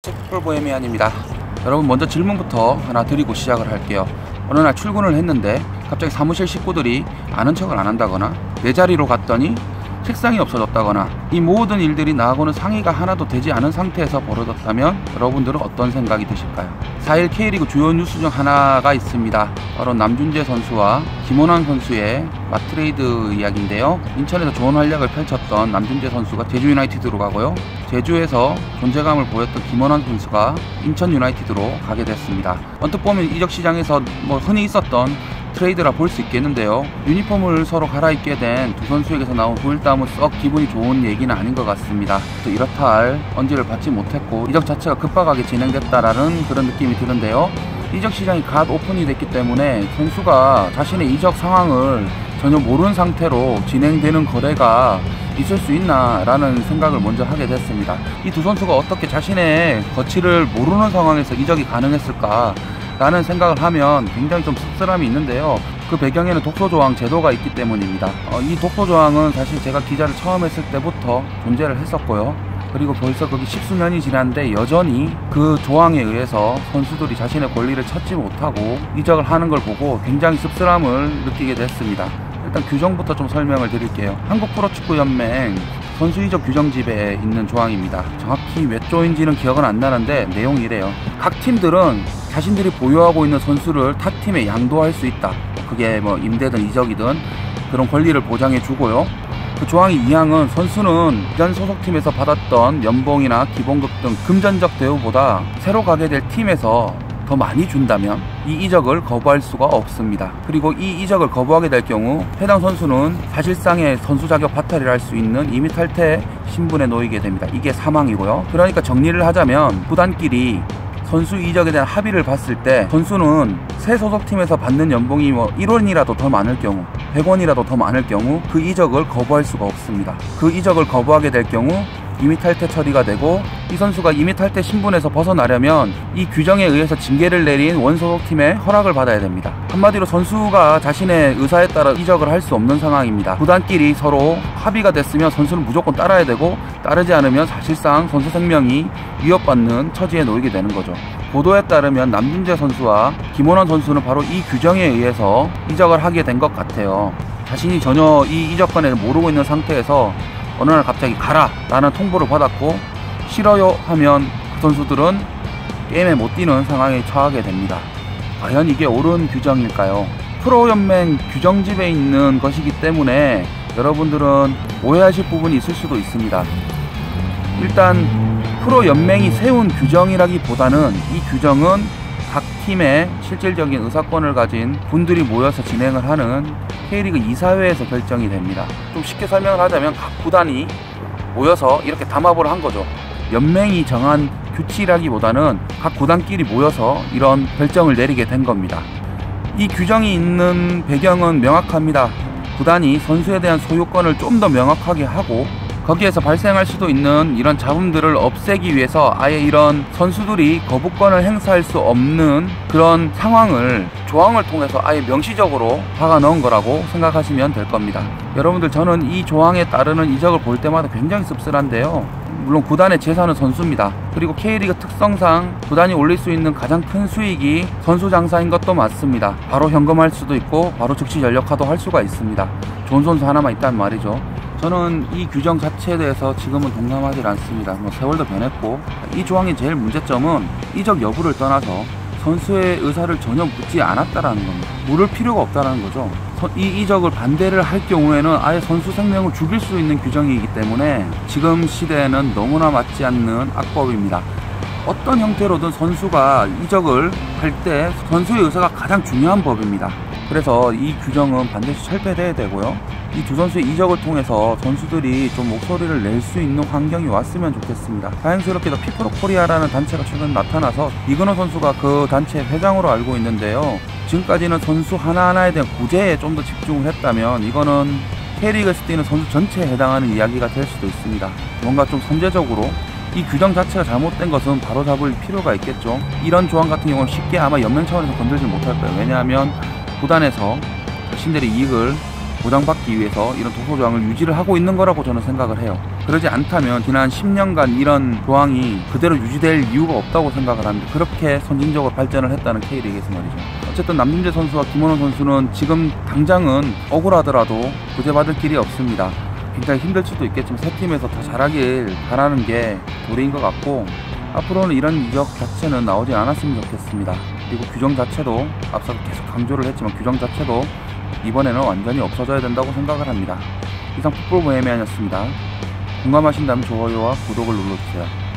풋볼 보헤미안입니다. 여러분, 먼저 질문부터 하나 드리고 시작을 할게요. 어느 날 출근을 했는데 갑자기 사무실 식구들이 아는 척을 안 한다거나, 내 자리로 갔더니 책상이 없어졌다거나, 이 모든 일들이 나하고는 상의가 하나도 되지 않은 상태에서 벌어졌다면 여러분들은 어떤 생각이 드실까요? 4일 K리그 주요 뉴스 중 하나가 있습니다. 바로 남준재 선수와 김원환 선수의 맞트레이드 이야기인데요. 인천에서 좋은 활약을 펼쳤던 남준재 선수가 제주 유나이티드로 가고요, 제주에서 존재감을 보였던 김원환 선수가 인천 유나이티드로 가게 됐습니다. 언뜻 보면 이적 시장에서 흔히 있었던 트레이드라 볼 수 있겠는데요. 유니폼을 서로 갈아입게 된 두 선수에게서 나온 후일담은 썩 기분이 좋은 얘기는 아닌 것 같습니다. 또 이렇다 할 언지를 받지 못했고 이적 자체가 급박하게 진행됐다라는 그런 느낌이 드는데요. 이적 시장이 갓 오픈이 됐기 때문에 선수가 자신의 이적 상황을 전혀 모르는 상태로 진행되는 거래가 있을 수 있나 라는 생각을 먼저 하게 됐습니다. 이 두 선수가 어떻게 자신의 거취를 모르는 상황에서 이적이 가능했을까 라는 생각을 하면 굉장히 좀 씁쓸함이 있는데요. 그 배경에는 독소조항 제도가 있기 때문입니다. 이 독소조항은 사실 제가 기자를 처음 했을 때부터 존재를 했었고요. 그리고 벌써 거기 10수년이 지났는데 여전히 그 조항에 의해서 선수들이 자신의 권리를 찾지 못하고 이적을 하는 걸 보고 굉장히 씁쓸함을 느끼게 됐습니다. 일단 규정부터 좀 설명을 드릴게요. 한국프로축구연맹 선수 이적 규정집에 있는 조항입니다. 정확히 몇 조인지는 기억은 안 나는데 내용이 이래요. 각 팀들은 자신들이 보유하고 있는 선수를 타 팀에 양도할 수 있다. 그게 임대든 이적이든 그런 권리를 보장해 주고요. 그 조항의 2항은 선수는 전 소속팀에서 받았던 연봉이나 기본급 등 금전적 대우보다 새로 가게 될 팀에서 더 많이 준다면 이 이적을 거부할 수가 없습니다. 그리고 이 이적을 거부하게 될 경우 해당 선수는 사실상의 선수 자격 파탈을 할 수 있는 임의 탈퇴 신분에 놓이게 됩니다. 이게 사망이고요. 그러니까 정리를 하자면 구단끼리 선수 이적에 대한 합의를 봤을 때 선수는 새 소속팀에서 받는 연봉이 1원이라도 더 많을 경우, 100원이라도 더 많을 경우 그 이적을 거부할 수가 없습니다. 그 이적을 거부하게 될 경우 임의 탈퇴 처리가 되고, 이 선수가 임의 탈퇴 신분에서 벗어나려면 이 규정에 의해서 징계를 내린 원소속팀의 허락을 받아야 됩니다. 한마디로 선수가 자신의 의사에 따라 이적을 할 수 없는 상황입니다. 구단끼리 서로 합의가 됐으면 선수는 무조건 따라야 되고, 따르지 않으면 사실상 선수 생명이 위협받는 처지에 놓이게 되는 거죠. 보도에 따르면 남준재 선수와 김원환 선수는 바로 이 규정에 의해서 이적을 하게 된 것 같아요. 자신이 전혀 이 이적권을 모르고 있는 상태에서 어느 날 갑자기 가라 라는 통보를 받았고, 싫어요 하면 그 선수들은 게임에 못 뛰는 상황에 처하게 됩니다. 과연 이게 옳은 규정일까요? 프로연맹 규정집에 있는 것이기 때문에 여러분들은 오해하실 부분이 있을 수도 있습니다. 일단 프로연맹이 세운 규정이라기보다는 이 규정은 각 팀의 실질적인 의사권을 가진 분들이 모여서 진행을 하는 K리그 이사회에서 결정이 됩니다. 좀 쉽게 설명을 하자면 각 구단이 모여서 이렇게 담합을 한 거죠. 연맹이 정한 규칙이라기보다는 각 구단끼리 모여서 이런 결정을 내리게 된 겁니다. 이 규정이 있는 배경은 명확합니다. 구단이 선수에 대한 소유권을 좀 더 명확하게 하고, 거기에서 발생할 수도 있는 이런 잡음들을 없애기 위해서 아예 이런 선수들이 거부권을 행사할 수 없는 그런 상황을 조항을 통해서 아예 명시적으로 박아 넣은 거라고 생각하시면 될 겁니다. 여러분들, 저는 이 조항에 따르는 이적을 볼 때마다 굉장히 씁쓸한데요. 물론 구단의 재산은 선수입니다. 그리고 K리그 특성상 구단이 올릴 수 있는 가장 큰 수익이 선수 장사인 것도 맞습니다. 바로 현금할 수도 있고 바로 즉시 전력화도 할 수가 있습니다. 좋은 선수 하나만 있다는 말이죠. 저는 이 규정 자체에 대해서 지금은 동감하지 않습니다. 세월도 변했고, 이 조항의 제일 문제점은 이적 여부를 떠나서 선수의 의사를 전혀 묻지 않았다라는 겁니다. 물을 필요가 없다라는 거죠. 이 이적을 반대를 할 경우에는 아예 선수 생명을 죽일 수 있는 규정이기 때문에 지금 시대에는 너무나 맞지 않는 악법입니다. 어떤 형태로든 선수가 이적을 할 때 선수의 의사가 가장 중요한 법입니다. 그래서 이 규정은 반드시 철폐돼야 되고요. 이 두 선수의 이적을 통해서 선수들이 좀 목소리를 낼 수 있는 환경이 왔으면 좋겠습니다. 다행스럽게도 피프로 코리아라는 단체가 최근 나타나서 이근호 선수가 그 단체의 회장으로 알고 있는데요. 지금까지는 선수 하나하나에 대한 구제에 좀 더 집중을 했다면 이거는 K리그에서 뛰는 선수 전체에 해당하는 이야기가 될 수도 있습니다. 뭔가 좀 선제적으로 이 규정 자체가 잘못된 것은 바로잡을 필요가 있겠죠. 이런 조항 같은 경우는 쉽게 아마 연맹 차원에서 건들지 못할 거예요. 왜냐하면 구단에서 자신들의 이익을 보장받기 위해서 이런 독소조항을 유지를 하고 있는 거라고 저는 생각을 해요. 그러지 않다면 지난 10년간 이런 조항이 그대로 유지될 이유가 없다고 생각을 합니다. 그렇게 선진적으로 발전을 했다는 K리그에서 말이죠. 어쨌든 남준재 선수와 김원호 선수는 지금 당장은 억울하더라도 구제받을 길이 없습니다. 굉장히 힘들 수도 있겠지만 세 팀에서 더 잘하길 바라는 게 도리인 것 같고, 앞으로는 이런 이적 자체는 나오지 않았으면 좋겠습니다. 그리고 규정 자체도 앞서 계속 강조를 했지만 규정 자체도 이번에는 완전히 없어져야 된다고 생각을 합니다. 이상 풋볼 보헤미안이었습니다. 공감하신다면 좋아요와 구독을 눌러주세요.